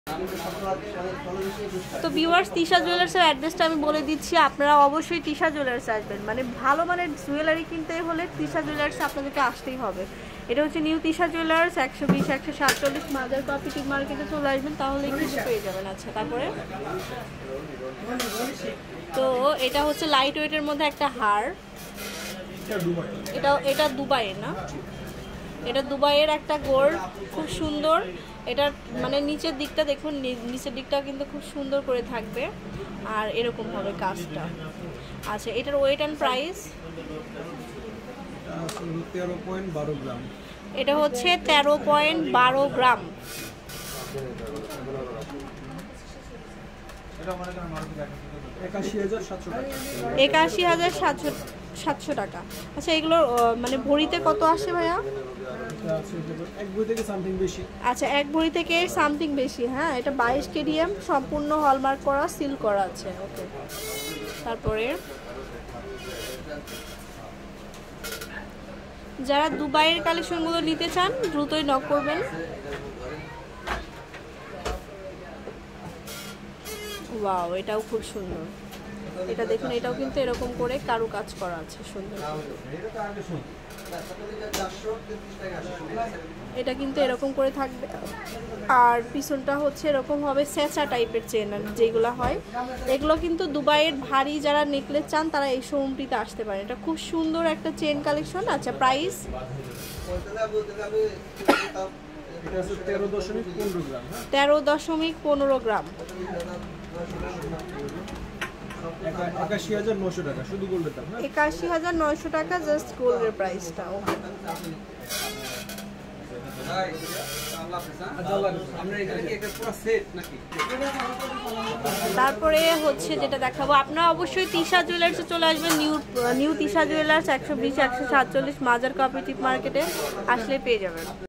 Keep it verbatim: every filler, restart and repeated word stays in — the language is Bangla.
তো ভিউয়ার্স, তিশা জুয়েলার্সের অ্যাড্রেসটা আমি বলে দিচ্ছি, আপনারা অবশ্যই তিশা জুয়েলার্স আসবেন। মানে ভালো মানের জুয়েলারি কিনতে হলে তিশা জুয়েলার্সে আপনাদেরকে আসতেই হবে। এটা হচ্ছে নিউ তিশা জুয়েলার্স, একশো বিশ একশো সাতচল্লিশ মাজার কোঅপারেটিভ মার্কেটে চলে আসবেন, তাহলে কিছু পেয়ে যাবেন। আচ্ছা, তারপরে তো এটা হচ্ছে লাইট ওয়েটের মধ্যে একটা হার, এটা এটা দুবাইয়ের না, এটা দুবাইয়ের একটা গোল্ড, খুব সুন্দর। এটার মানে নিচের দিকটা দেখুন, নিচের দিকটা কিন্তু খুব সুন্দর করে থাকবে, আর এরকম হবে কাজটা। আচ্ছা, এটার ওয়েট অ্যান্ড প্রাইস তেরো পয়েন্ট বারো গ্রাম। এটা হচ্ছে তেরো পয়েন্ট বারো গ্রাম। একাশি হাজার সাতশো টাকা। একাশি হাজার সাতশো সাতশো টাকা। আচ্ছা, এগুলো মানে ভরিতে কত আসে ভাইয়া? এক ভরি থেকে সামথিং বেশি। আচ্ছা, এক ভরি থেকে সামথিং বেশি। হ্যাঁ, এটা বাইশ কেডিএম, সম্পূর্ণ হলমার্ক করা, সিল করা আছে। ওকে, তারপরে যারা দুবাইয়ের কালেকশনগুলো নিতে চান দ্রুতই নক করবেন। ওয়াও, এটাও খুব সুন্দর। এটা দেখুন, এটাও কিন্তু এরকম করে কারু কাজ করা আছে, সুন্দর। এটা কিন্তু এরকম করে থাকবে, আর পিছনটা হচ্ছে এরকম হবে স্যাঁচা টাইপের চেন যেগুলো হয়। এগুলো কিন্তু দুবাইয়ের ভারী যারা নেকলেস চান তারা এই শোরুমটিতে আসতে পারে। এটা খুব সুন্দর একটা চেন কালেকশন। আচ্ছা, প্রাইস তেরো দশমিক পনেরো গ্রাম। তেরো দশমিক পনেরো গ্রাম। একাশি হাজার নয়শো টাকা শুধু গোল্ডের দাম। একাশি হাজার নয়শো টাকা জাস্ট গোল্ডের প্রাইসটা। তারপরে হচ্ছে যেটা দেখাবো, আপনারা অবশ্যই তিশা জুয়েলার্সে চলে আসবেন। নিউ নিউ তিশা জুয়েলার্স, একশো বিশ একশো সাতচল্লিশ মাজার কোঅপারেটিভ মার্কেটে আসলে পেয়ে যাবেন।